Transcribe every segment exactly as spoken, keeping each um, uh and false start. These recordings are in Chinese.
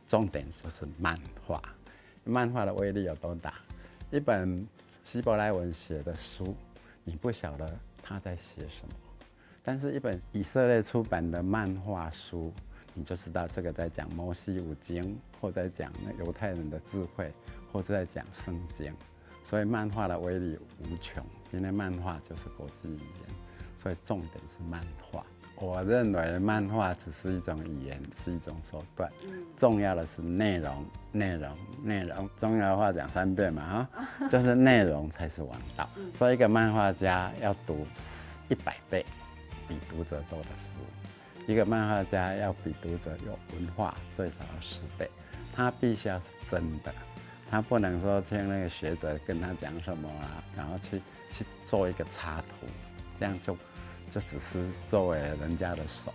重点就是漫画。漫画的威力有多大？一本希伯来文写的书，你不晓得他在写什么，但是一本以色列出版的漫画书，你就知道这个在讲摩西五经，或在讲那犹太人的智慧，或者在讲圣经。所以漫画的威力无穷，因为漫画就是国际语言，所以重点是漫画。我认为漫画只是一种语言，是一种手段，重要的是内容，内容，内容。重要的话讲三遍嘛，哈，就是内容才是王道。所以一个漫画家要读一百倍比读者多的书，一个漫画家要比读者有文化最少要十倍，他必须要是真的。他不能说听那个学者跟他讲什么啊，然后去去做一个插图，这样就就只是作为人家的手。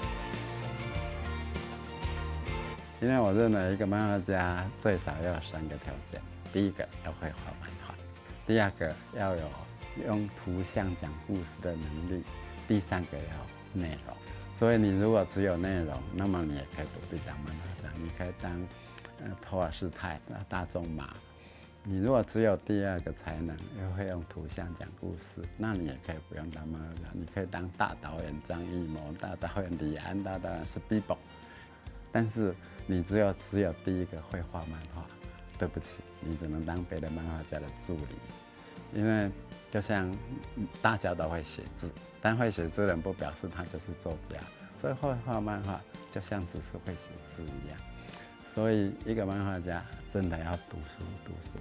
因为我认为一个漫画家最少要有三个条件：第一个要会画漫画，第二个要有用图像讲故事的能力，第三个要内容。所以你如果只有内容，那么你也可以独立当漫画家，你可以当。呃，托尔斯泰、大仲马，你如果只有第二个才能，又会用图像讲故事，那你也可以不用当漫画家，你可以当大导演张艺谋、大导演李安、大导演是 Bibo。但是你只有只有第一个会画漫画，对不起，你只能当别的漫画家的助理，因为就像大家都会写字，但会写字的人不表示他就是作家，所以会画漫画就像只是会写字一样。所以，一个漫画家真的要读书，读书。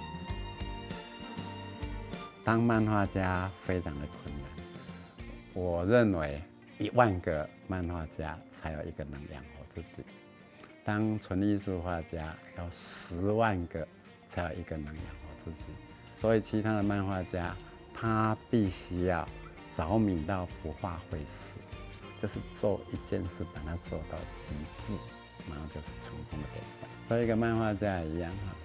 当漫画家非常的困难，我认为一万个漫画家才有一个能养活自己。当纯艺术画家要十万个才有一个能养活自己。所以，其他的漫画家他必须要着迷到不画会死，就是做一件事把它做到极致。然后就是成功的典范。所以一个漫画家一样哈，